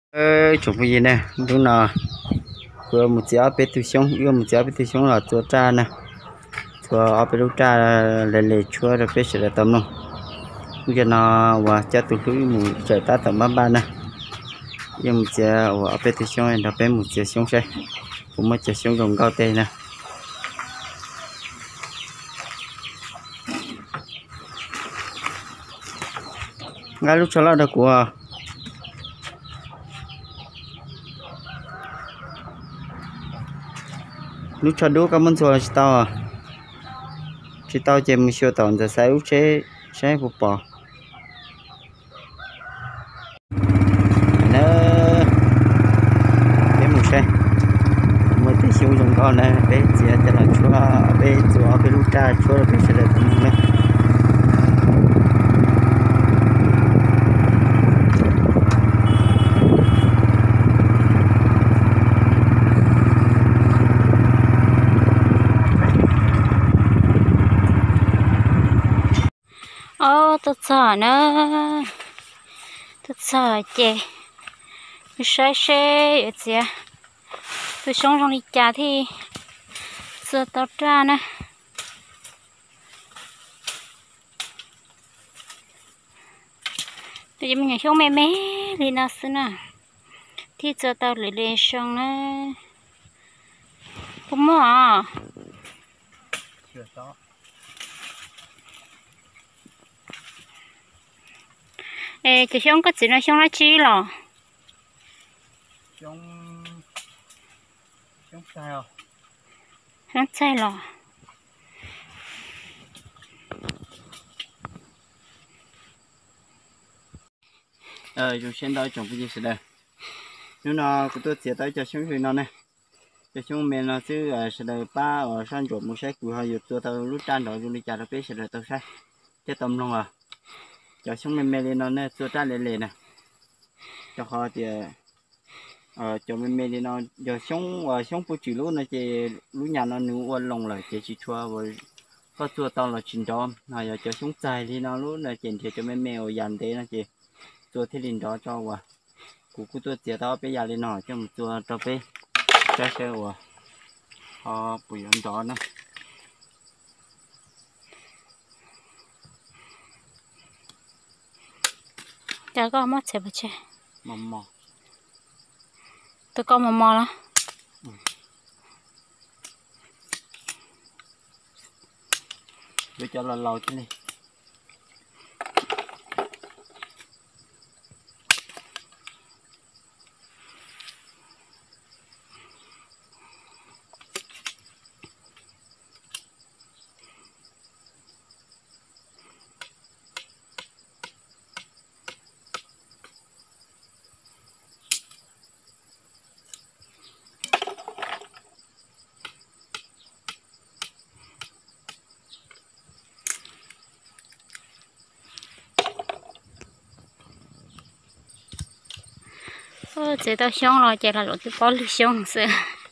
chụp cái gì nè lúc nào vừa một chiếc bê tu xong vừa một chiếc bê tu xong là chua cha nè chua ở bên lúc cha lề chua rồi bê sẽ là tầm luôn bây giờ nó và cha tu lưỡi một trời ta tầm ba nè giờ một chiếc ở bê tu xong là bê một chiếc xong xe cũng một chiếc xong gồm cao tê nè ngay lúc cho nó được của lúc cho đố cảm ơn rồi chỉ tao chỉ mình siêu tòn giờ sai lúc chế vụ bỏ nó cái một xe mới tới siêu dùng con này bé chỉ cho là chúa bé lúc cha chúa là bé sẽ là tụi mình tôi sợ nữa tôi sợ chị tôi say ở chị tôi sống trong đi chả thì sợ tao ra nè tôi chỉ mình nhảy mẹ mẹ đi nào xưa nè thì sợ tao lại lên xong nè không mua à ê chị xong có chuyện là xong nó chi rồi xong sai rồi xong sai rồi chúng xem đó trồng cái gì sẽ đây nếu nào của tôi sẽ tới cho xuống rồi nó này cho xuống mình nó chứ sẽ đây ba ở sân ruộng một xe của họ dùng tôi tao lúc tràn đó dùng đi chả được biết sẽ đây tao sai cái tầm luôn à cho xuống mình lên nó nè tôi tràn lên nè cho họ thì cho mình lên nó giờ xuống phụ chỉ lúc nó chỉ lúc nhà nó nấu uốn lông lại chỉ chua rồi có chua tao là chín đó này giờ cho xuống dài thì nó lúc là chuyển thì cho mình mèo dàn thế nó chỉ chua thế liền đó cho và cụ tôi chỉ tao bây giờ lên nó cho một chua cho bé cho xe và họ bùi ăn đó nữa chả có mất sẽ bớt chơi mò tôi có mò đó bây giờ là lầu thế này chị tao xong rồi chị là lỗi cái bó lì xong xưa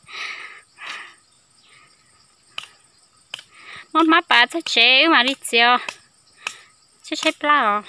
món má bà chắc chế mà đi chiều chắc chế pla rồi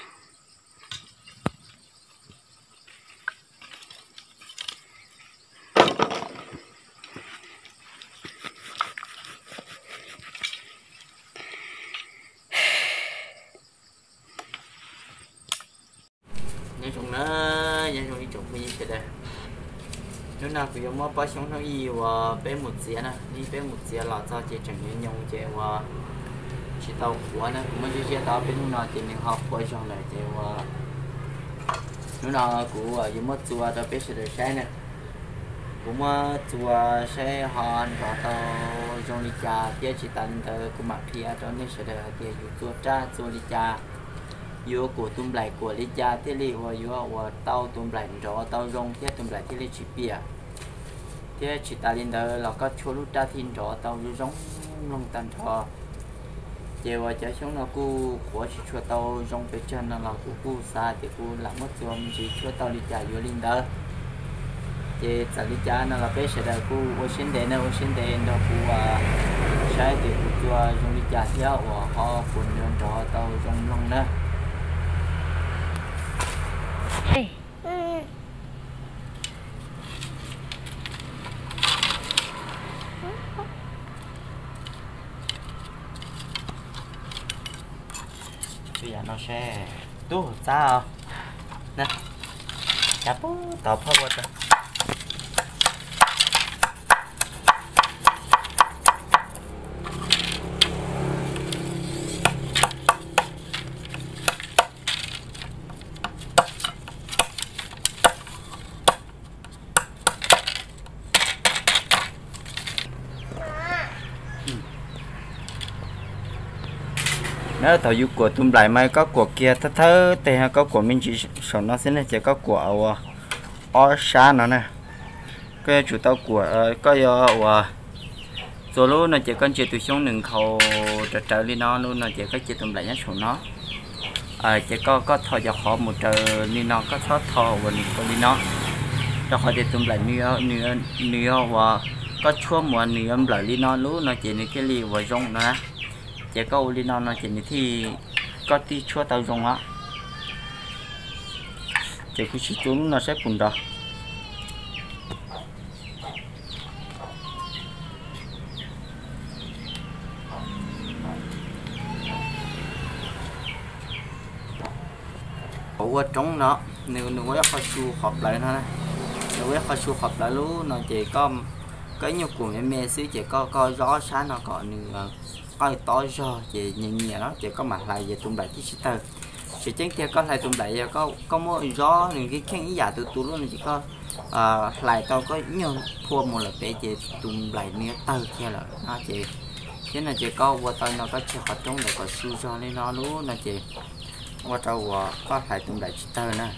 nhảy xuống nó nhảy xuống đi chụp cái gì đây nếu nào cứ mua bao xuống nó y và bé một xía nè đi bé một xía là cho chị chẳng nên nhung chị và chị tàu của nó cũng mới chị tàu bên nào chị nên học quay xong lại chị và nếu nào của dùng mất chùa cho bé sẽ được sai nè cũng chùa sẽ hòn và tàu trong đi trà kia chị tận từ cũng mặc kia cho nên sẽ được kia dùng chùa cha chùa đi trà vô của tôm lại của lý cha thế li và vô tàu tôm lại rõ tàu rong thế tôm lại thế li chỉ bia thế chỉ ta lên đó là có chỗ lúc ta thiên rõ tàu lu rong long tàn thọ chiều chạy xuống là cô của chỉ cho tàu rong về chân là cô xa thì cô làm mất rồi chỉ cho tàu đi chạy vô lên đó thì chạy đi chạy là bé sẽ là cô ở trên đèn đó cô sai thì cô cho rong đi chạy theo và họ cùng rõ tàu rong long đó. nó sẽ tu sao nè chắp tao phơi qua cho nếu tàu du của tụm lại mai có của kia thơ thơ thì hay có của mình chỉ sợ nó sẽ là chỉ có của ở xa nó nè cái chủ tàu của có rồi luôn là chỉ con chỉ tụi xuống đừng khâu trở đi nó luôn là chỉ có chỉ tụm lại nhá số nó chỉ có thò cho họ một trời đi nó có thoát thò và đi nó cho họ thì tụm lại nửa và có chua mùa nửa lại đi nó luôn là chỉ cái li và rong nó chỉ có đi nó chỉ thì có tí chua tàu rong á chỉ cứ chỉ chúng nó sẽ cùng đó qua trống nó nếu có khó chịu họp lại nó nếu khó chịu họp lại luôn nó chỉ có cái nhiều của mẹ xíu chỉ có gió sáng nó còn nữa coi to rồi chỉ nhẹ nó chỉ có mặt lại về tung đại chiếc tơ chỉ chính kia có lại tung đại giờ có mỗi gió những cái khen ý giả từ từ luôn chỉ có lại tao có nhiều thua một lần để chỉ tung lại nữa tơ kia là nó chỉ thế là chỉ có qua tao nó có chỉ hoạt trong để có su cho nên nó luôn là chỉ qua tao có lại tung đại chiếc tơ nè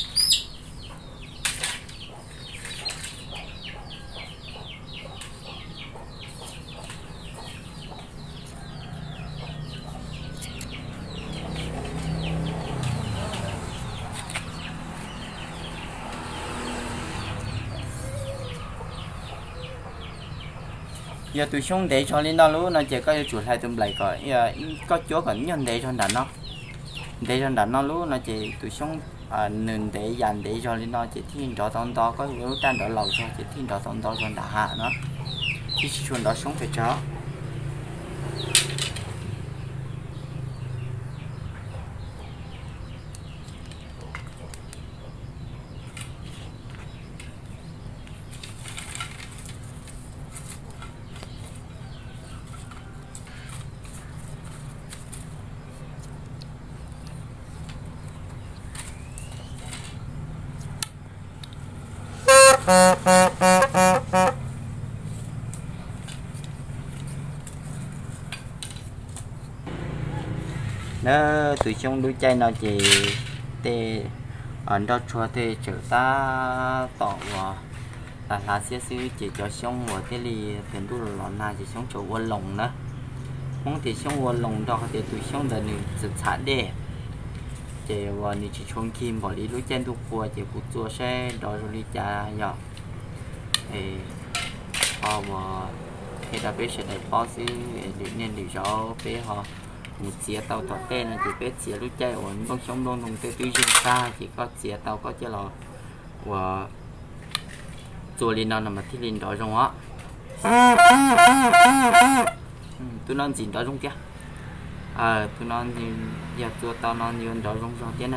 giờ tụi xuống để cho lên đó luôn nó chỉ có chuột hai tụm lại có chỗ còn nhân để cho đàn nó luôn nó chỉ tụi xuống nền để dàn để cho lên đó chỉ thiên đỏ to có yếu tan đỏ lầu cho chỉ thiên đỏ to cho đã hạ nó khi chuột đó xuống phải chó nó tụi trong đôi chay nó chỉ tê ở đó chua tê chở ta tỏ là xíu xíu chỉ cho xong và thế thì tiền đu lon này chỉ xong chỗ quân lồng nữa không thì xong quân lồng đó thì tụi xong là những sự sản đề chỉ và những chỉ chung kim bỏ đi đôi chay đu cua chỉ phụ chua xe đó rồi đi cha nhỏ thì họ mà khi đã biết sẽ đại phó xí để nên điều cho bé họ một chia tàu tọt tên là chỉ biết chia lúc chạy ổn con sống đông đồng tê tuy nhiên xa chỉ có chia tàu có chia lò và chùa linh nó nằm ởที่ linh đó trong á tôi non gì đó trong kia tôi non gì giờ chùa tao non gì đó trong kia nè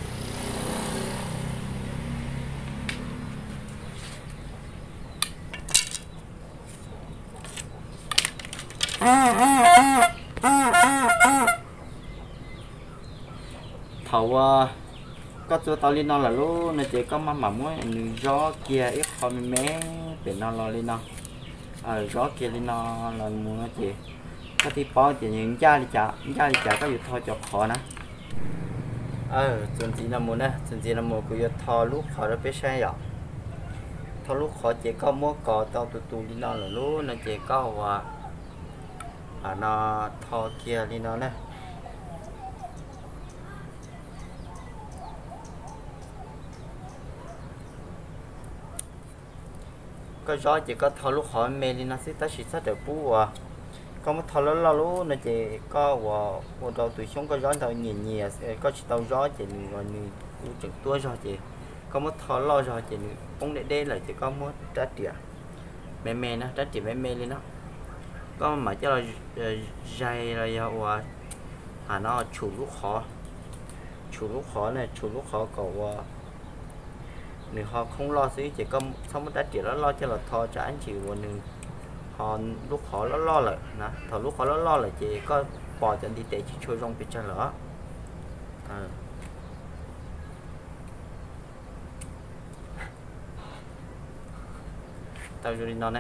thầu có cho tao lên nó là lúc này chỉ có mà muốn gió kia ít con mé để nó lo lên nó gió kia lên nó là muốn nó chỉ có tí bỏ chỉ những cha đi chả có gì thôi cho khó nè chuẩn gì là muốn nè chuẩn gì là muốn cứ thò lúc khó nó biết sai rồi thò lúc khó chỉ có mua cò tao tụ lên nó là lúc này chỉ có nó thò kia lên nó nè có gió chỉ có thò lúc họ mê đi nó sẽ ta chỉ sát được bú có một thò lúc lâu nó chỉ có vào đầu tụi xuống có gió thò nhẹ có chỉ tàu gió chỉ gọi như chừng tua gió chỉ có một thò lo gió chỉ ông để là chỉ có một trái tỉa mê nó trái tỉa mê lên nó có mà cho là dày rồi nó chủ lúc khó chủ lúc khó này chủ lúc khó cậu nếu họ không lo xí chỉ có xong đã chỉ lo cho là thò cho anh chị của mình họ lúc khó nó lo lại nè thò lúc khó nó lo lại chỉ có bỏ chân đi để chỉ chui trong bị chân lỡ tao cho đi nó nè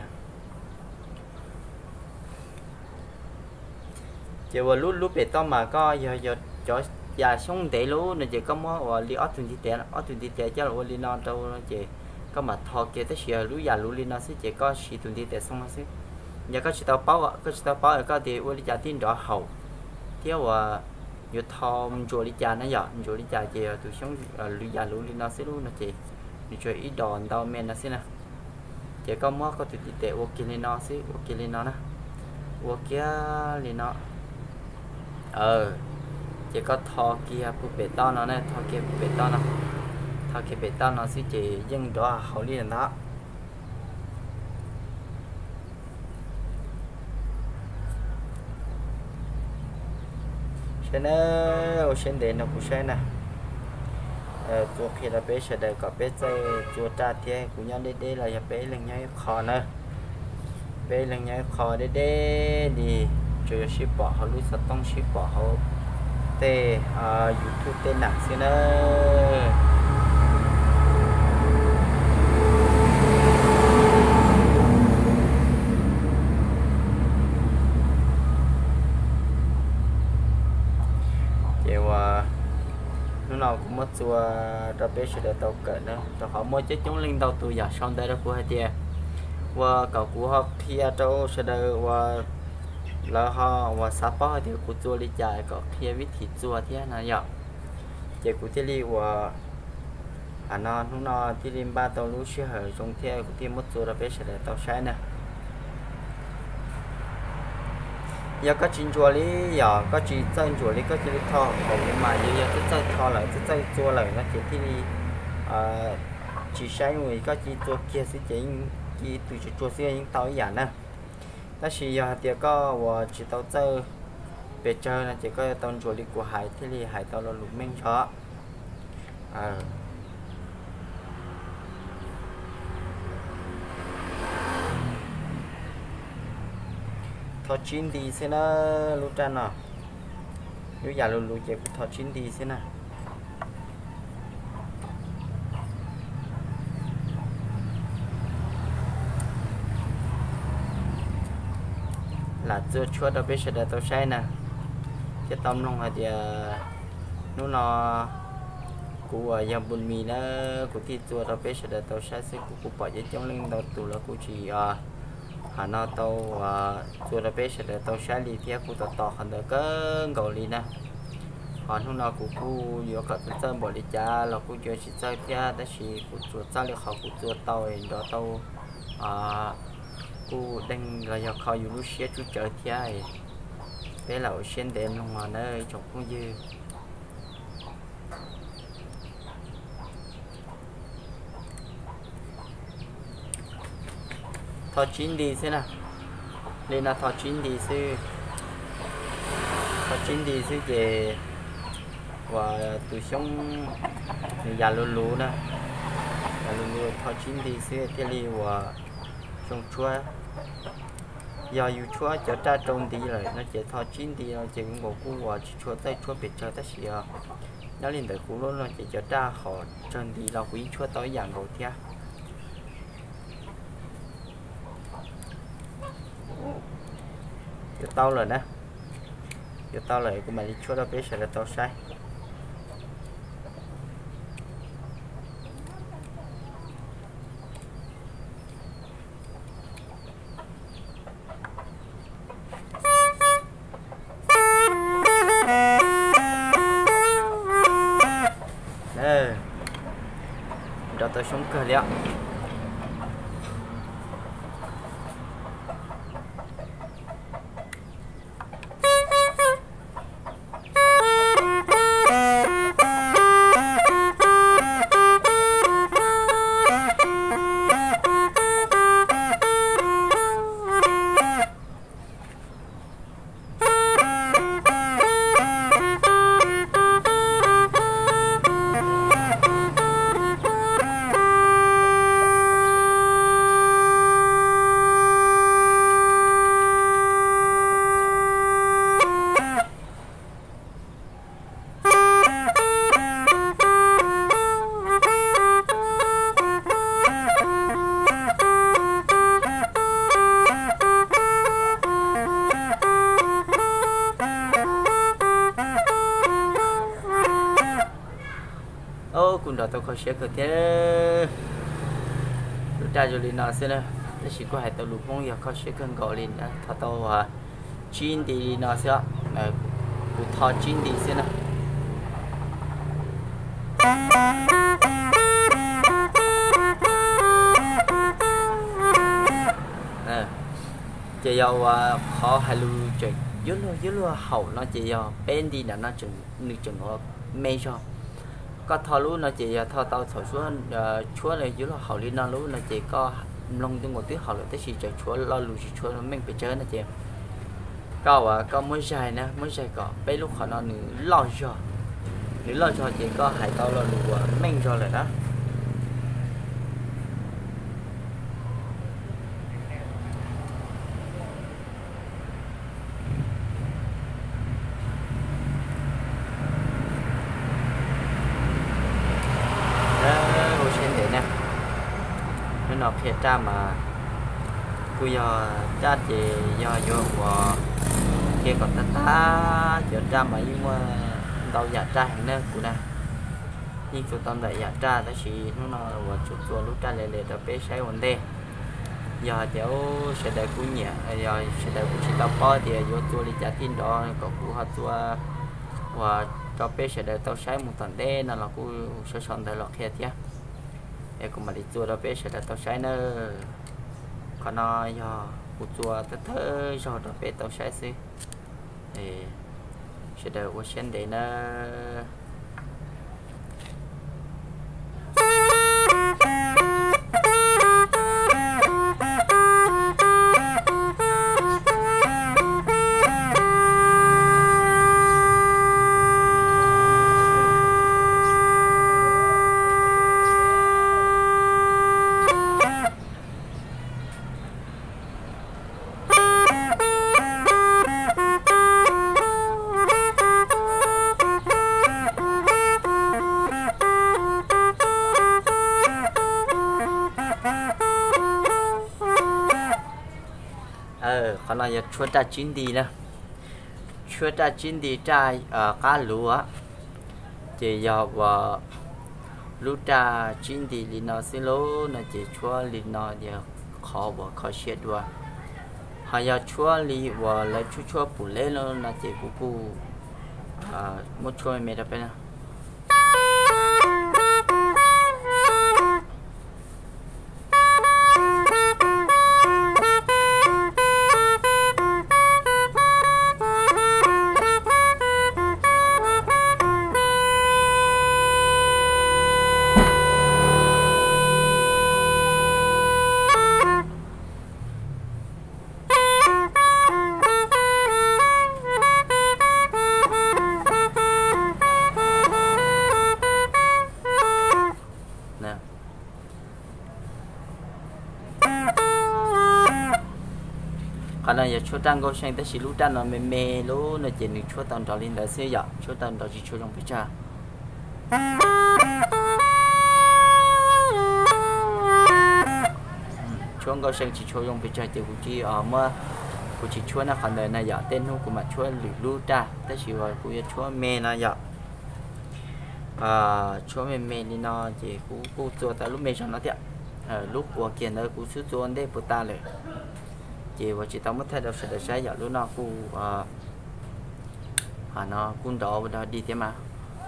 chỉ vừa lúc lúc bị tao mà có giờ cho già sống để lúc này chỉ có món li ớt tùn đi tệ chứ là li non đâu chỉ có mà thò kia tới giờ lúc già lúc li non sẽ chỉ có xì tùn đi tệ xong nó sẽ giờ có chỉ tao báo có thì li già tin rõ hậu thiếu nhiều thò chùa li già nó giờ chùa li già chỉ tụi sống lúc già lúc li non sẽ lúc nó chỉ đi chơi ít đòn tao men nó sẽ nè chỉ có món có tùn đi tệ ok li non sẽ ok li non nè ok li non chỉ có thò kia phụ bê tông nó này thò kia phụ bê tông nó thò kia bê tông nó sẽ chỉ dừng đó hậu liên đó cho nên trên đây nó cũng sẽ nè chỗ khi là bé sẽ đây có bé chơi chỗ trà thì cũng nhau đây là bé lần nhau khó nữa bé lần nhau khó đây đi chơi ship bỏ họ lui sát tông ship bỏ họ tê YouTube tên nặng xin ơi chiều lúc nào cũng mất chùa ra bé sẽ để tàu cỡ nữa rồi họ mua chết chúng linh đầu tụi giờ xong đây là của hai chị và cậu của họ kia đâu sẽ đây và là họ và sắp bao thì cụ chua đi chạy có kia vít thịt chua thế này vậy chỉ cụ thế li và nó thì lên ba tàu lúa sẽ hở trong theo cụ thêm mất chua là bé sẽ để tàu sai nè giờ có chín chua lý giờ có chỉ chân chua lý có chỉ thò còn mà giờ cái chân thò lại cái chân chua lại nó chỉ thì chỉ sai người có chỉ chua kia sẽ chỉ từ chua sẽ những tàu giả nè nó chỉ giờ thì có và chỉ tàu chơi về chơi là chỉ có tàu chuột đi của hải thì đi hải tàu là lục minh chó thọ chín đi xem nó lúc tràn nào nếu giờ lục chỉ thọ chín đi xem nào là chưa chua đâu biết sẽ để tao say nè cái tôm luôn thì nó của nhà bún mì nó của thịt chua đâu biết sẽ để tao say sẽ của bỏ cái trong linh đầu tủ là của chỉ nó tao chua đâu biết sẽ để tao say đi theo của tao tỏ hẳn được cái gạo đi nè còn hôm nào của cô vừa cả cái chân bỏ đi cha là cô chưa chỉ chơi theo đó chỉ của chua cha được học của chua tao đó tao cô đang là do kho dù lúc xé chú chợ thiai bé lẩu xuyên đêm luôn mà nơi chọc cũng dư thọ chín đi thế nào nên là thọ chín đi sư thọ chín đi sư về và từ sống già lulu nè già lulu thọ chín đi sư thế li và trong chua giờ dù chua cho ta trông đi rồi nó chỉ thò chín đi nó chỉ một cú và chua tay chua bị chơi tới xìa nó liền tới cú luôn nó chỉ cho ta họ trơn đi là quý chua tới dạng đầu thia cho tao rồi nè cho tao lại của mày đi chua đâu biết sẽ là tao sai cho tôi sống cờ liệu cũng đó tôi có share cái thế lúc ra rồi liền nào xem nè thế chỉ có hai tàu lục phong giờ có share cái gọi liền đó thọ tàu chín thì nào xem cụ thọ chín thì xem nè chỉ do khó hay lu chừng dưới lu hậu nó chỉ do bên đi là nó chừng như chừng nó mê cho có thò lú nó chỉ thò tàu thổi xuống chúa này dưới lu hậu đi nó lú nó chỉ có lông tiếng một tiếng hậu là tới khi trời chúa lo lù chỉ chúa nó mình phải chơi nó chị có mới dài nè mới dài có bên lúc họ nó lo cho chỉ có hai tàu lo lù mình cho lại đó nó phía ra mà cứ giờ ra thì do và kia còn ta giờ ra mà nhưng mà đâu giả ra hàng nữa của nè nhưng tụi tao lại giả ra đó chỉ nó và chút chùa lúc ra lệ đó bé sai vấn đề giờ cháu sẽ đại cú nhẹ giờ sẽ đại cú chỉ tao có thì vô chùa đi trả tin đó còn cú họ chùa và cho bé sẽ đại tao sai một tuần đê là cú sẽ chọn đại lọt kia chứ em cũng mà đi chùa đó bé sẽ là tao sai nữa còn nó giờ cụ chùa tới thơ rồi đó bé tao sai xí thì sẽ đều có xem để nó còn là chúa ta chín đi nè chúa ta chín đi trai cá lúa chỉ giờ và lúc ta chín đi thì nó xin lỗi là chỉ chúa thì nó giờ khó và khó chết và hay giờ chúa thì và lấy chúa bù lên nó là chỉ cụ một chúa mẹ đã phải nè còn là chúa trang có sang tới chỉ lúc trang nó mê lúc nó chỉ được chúa tận trò lên là xây dựng chúa tận trò chỉ chúa trong phía cha chúa có sang chỉ chúa trong phía cha thì cũng chỉ ở mà cũng chỉ chúa nó còn đời này giờ tên không của mà chúa lúc trang tới chỉ gọi của chúa mê là giờ chúa mê đi nó chỉ cũng chúa tại lúc mê cho nó thiệt lúc của kia nó cũng xuất chúa để phụ taเลยchị và chị tao mất thay đổi sẽ sai giờ lúc nào cô nó cũng đó đi thế mà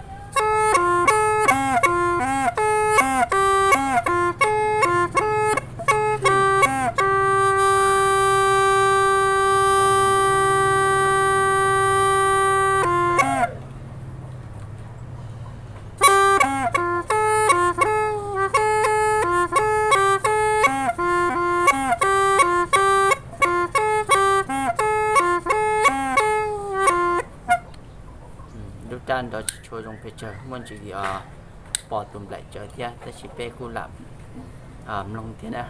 trang đó cho trong phía trời mình chỉ bỏ tụm lại trời theo ta chỉ pe cô làm lòng thế nào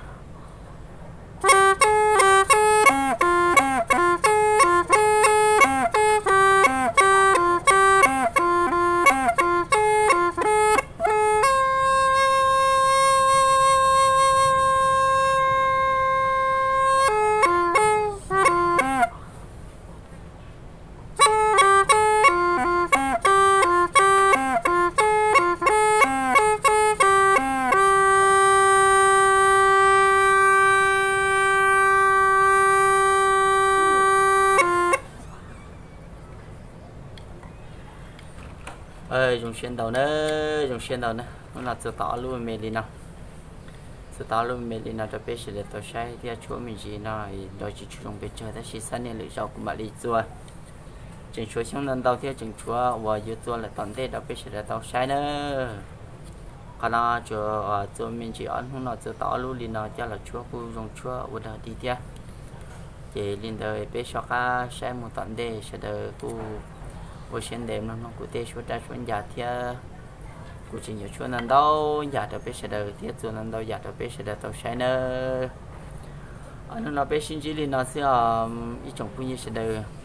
dùng xuyên đầu nữa nó là sự tỏ luôn mẹ đi nào sự tỏ luôn mẹ đi nào cho bé sẽ để tao sai thì chúa mình gì nó đôi chỉ dùng bé chơi ta chỉ sẵn nên lựa chọn của bạn đi chùa chừng chúa xong lần đầu tiên chừng chúa và yêu chùa là toàn thế đâu bé sẽ để tao sai nữa còn nó chúa mình chỉ ăn không nó sự tỏ luôn đi nào cho là chúa cô dùng chúa ở đây đi theo chỉ liên đời bé cho cá sai một toàn thế sẽ để cô cô xem đêm nó cụ thể số ra số nhà theo cụ chỉ nhiều số lần đâu nhà được biết sẽ được thiết số lần đâu nhà được biết sẽ được tàu xe nữa anh nó biết xin chỉ liên nó sẽ ít chồng cũng như sẽ được